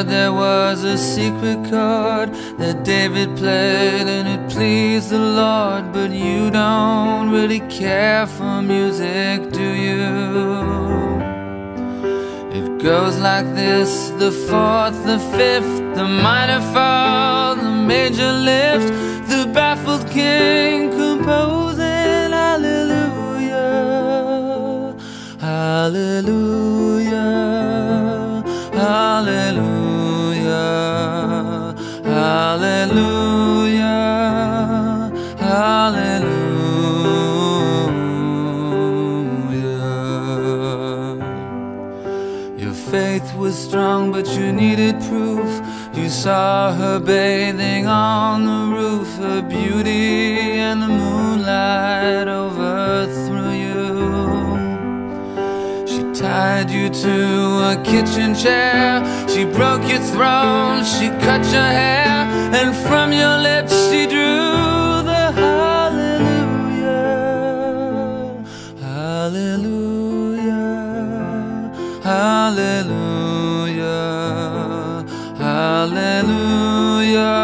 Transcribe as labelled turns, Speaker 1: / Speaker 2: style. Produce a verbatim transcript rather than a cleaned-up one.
Speaker 1: heard there was a secret chord that David played and it pleased the Lord. But you don't really care for music, do you? It goes like this: the fourth, the fifth, the minor fall, the major lift, the baffled king composing hallelujah, hallelujah, hallelujah, hallelujah, hallelujah. Your faith was strong, but you needed proof. You saw her bathing on the roof. Her beauty and the moonlight overthrew you. She tied you to a kitchen chair. She broke your throne, she cut your hair, and from your lips she drew the hallelujah, hallelujah, hallelujah, hallelujah.